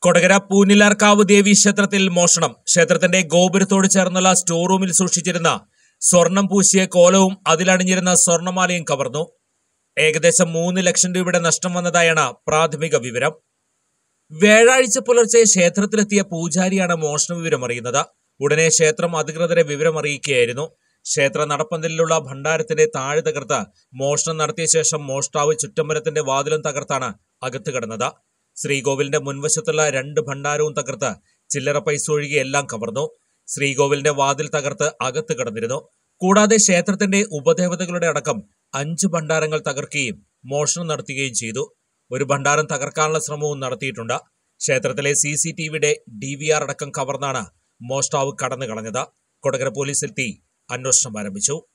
കൊടകര പൂനിലാർക്കാവ് ദേവി ക്ഷേത്രത്തിൽ മോഷണം. ക്ഷേത്രത്തിന്റെ ഗോപുരത്തോട് ചേർന്നുള്ള സ്റ്റോർ റൂമിൽ സൂക്ഷിച്ചിരുന്ന സ്വർണം പൂശിയ കോലവും അതിലണിഞ്ഞിരുന്ന സ്വർണമാലയും കവർന്നു. ഏകദേശം 3 ലക്ഷം രൂപയുടെ നഷ്ടം വന്നതായാണ് പ്രാഥമിക വിവരം. വ്യാഴാഴ്ച പുലർച്ചെ ക്ഷേത്രത്തിലെത്തിയ പൂജാരിയാണ് മോഷണ വിവരം അറിയുന്നത്. ഉടനെ ക്ഷേത്രം അധികൃതരെ വിവരം അറിയിക്കുകയായിരുന്നു. ക്ഷേത്ര നടപ്പന്തലിലുള്ള ഭണ്ഡാരത്തിന്റെ താഴെ തകർത്ത് മോഷണം നടത്തിയ ശേഷം മോഷ്ടാവ് ചുറ്റമ്പലത്തിന്റെ വാതിലും തകർത്താണ് അകത്ത് കടന്നത്. ശ്രീകോവിലിന്റെ മുൻവശത്തുള്ള 2 ഭണ്ഡാരവും തകർത്ത് ചില്ലറ പൈസ ഒഴികെ എല്ലാം കവർന്നു. ശ്രീകോവിലിന്റെ വാതിൽ തകർത്ത് അകത്ത് കടന്നിരുന്നു. കൂടാതെ ക്ഷേത്രത്തിന്റെ ഉപദേവതകളുടെ അടക്കം 5 ഭണ്ഡാരങ്ങൾ തകർക്കുകയും മോഷണം നടത്തുകയും ചെയ്തു. ഒരു ഭണ്ഡാരം തകർക്കാനുള്ള ശ്രമവും നടത്തിയിട്ടുണ്ട്. ക്ഷേത്രത്തിലെ CCTVയുടെ DVR അടക്കം കവർന്നാണ് മോഷ്ടാവ് കടന്നു കളഞ്ഞത്. കൊടകര പോലീസ് എത്തി അന്വേഷണം ആരംഭിച്ചു.